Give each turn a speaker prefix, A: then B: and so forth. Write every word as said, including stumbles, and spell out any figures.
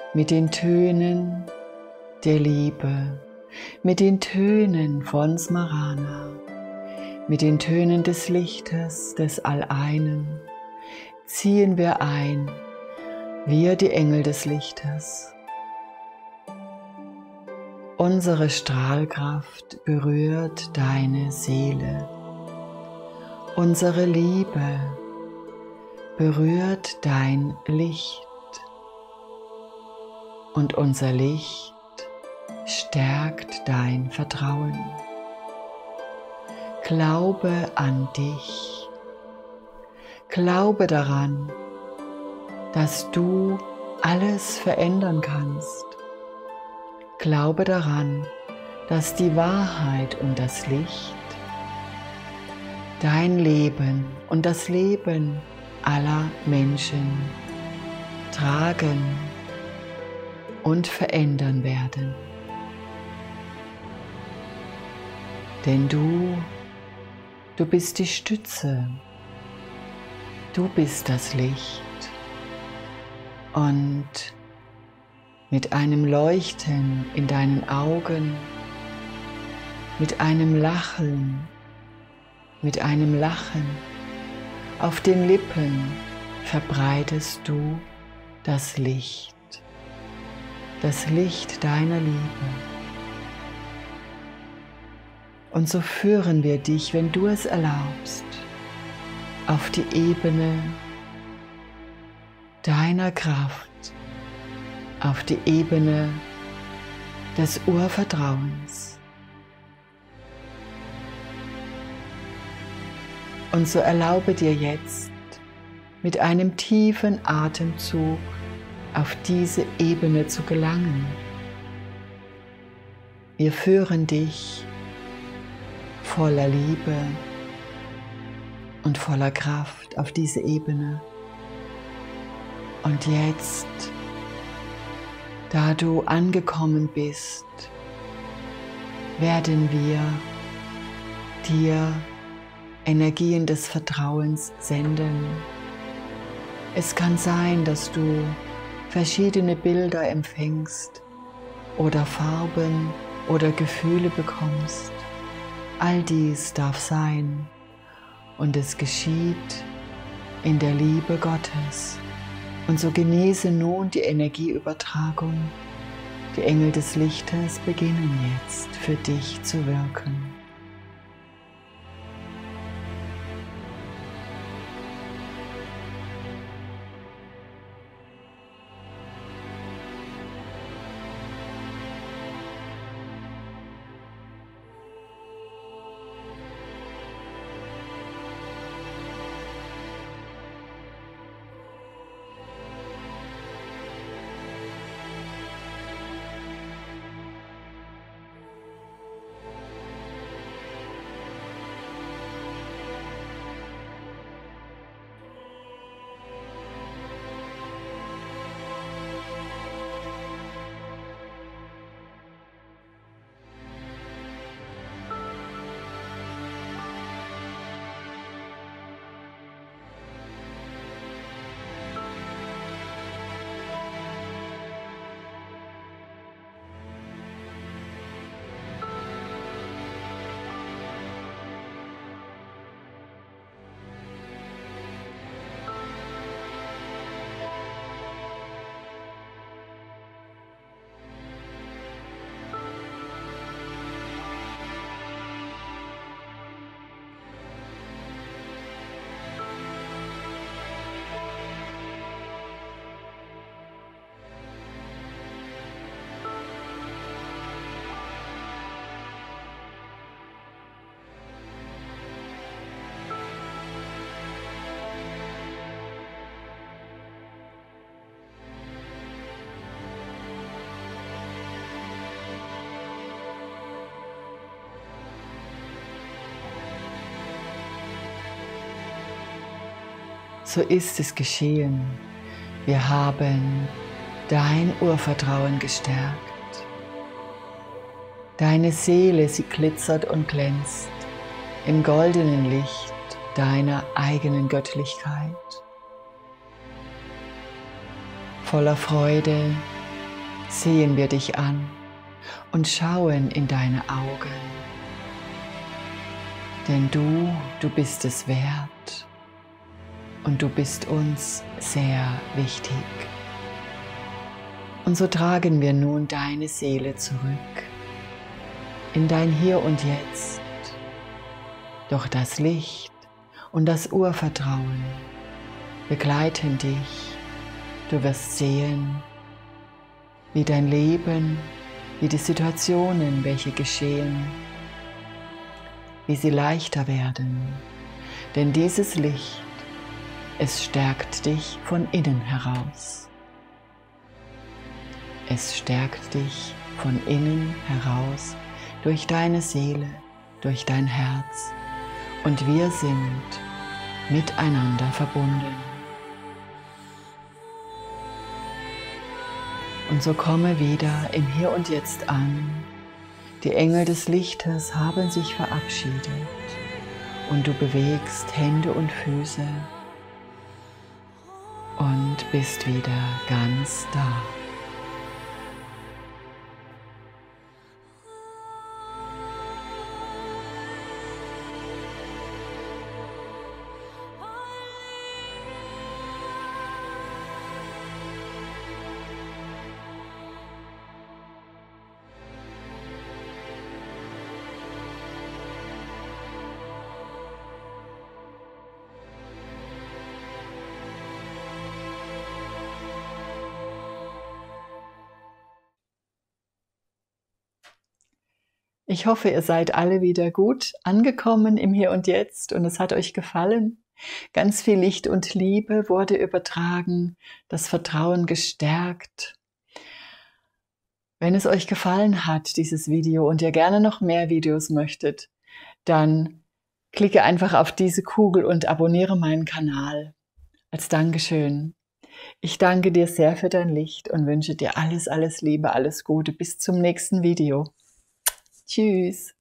A: mit den Tönen der Liebe, mit den Tönen von Smarana, mit den Tönen des Lichtes, des Alleinen, ziehen wir ein, wir die Engel des Lichtes. Unsere Strahlkraft berührt deine Seele. Unsere Liebe berührt dein Licht. Und unser Licht stärkt dein Vertrauen. Glaube an dich. Glaube daran, dass du alles verändern kannst. Glaube daran, dass die Wahrheit und das Licht dein Leben und das Leben aller Menschen tragen und verändern werden. Denn du, du bist die Stütze, du bist das Licht und mit einem Leuchten in deinen Augen, mit einem Lachen, mit einem Lachen auf den Lippen verbreitest du das Licht, das Licht deiner Liebe. Und so führen wir dich, wenn du es erlaubst, auf die Ebene deiner Kraft, auf die Ebene des Urvertrauens. Und so erlaube dir jetzt mit einem tiefen Atemzug auf diese Ebene zu gelangen. Wir führen dich voller Liebe und voller Kraft auf diese Ebene. Und jetzt, da du angekommen bist, werden wir dir Energien des Vertrauens senden. Es kann sein, dass du verschiedene Bilder empfängst oder Farben oder Gefühle bekommst. All dies darf sein und es geschieht in der Liebe Gottes. Und so genieße nun die Energieübertragung. Die Engel des Lichtes beginnen jetzt für dich zu wirken. So ist es geschehen. Wir haben dein Urvertrauen gestärkt. Deine Seele, sie glitzert und glänzt im goldenen Licht deiner eigenen Göttlichkeit. Voller Freude, sehen wir dich an und schauen in deine Augen. Denn du, du bist es wert und du bist uns sehr wichtig. Und so tragen wir nun deine Seele zurück in dein Hier und Jetzt. Doch das Licht und das Urvertrauen begleiten dich. Du wirst sehen, wie dein Leben, wie die Situationen, welche geschehen, wie sie leichter werden. Denn dieses Licht, es stärkt dich von innen heraus. Es stärkt dich von innen heraus durch deine Seele, durch dein Herz. Und wir sind miteinander verbunden. Und so komme wieder im Hier und Jetzt an. Die Engel des Lichtes haben sich verabschiedet und du bewegst Hände und Füße und bist wieder ganz da. Ich hoffe, ihr seid alle wieder gut angekommen im Hier und Jetzt und es hat euch gefallen. Ganz viel Licht und Liebe wurde übertragen, das Vertrauen gestärkt. Wenn es euch gefallen hat, dieses Video, und ihr gerne noch mehr Videos möchtet, dann klicke einfach auf diese Kugel und abonniere meinen Kanal als Dankeschön. Ich danke dir sehr für dein Licht und wünsche dir alles, alles Liebe, alles Gute. Bis zum nächsten Video. Tschüss.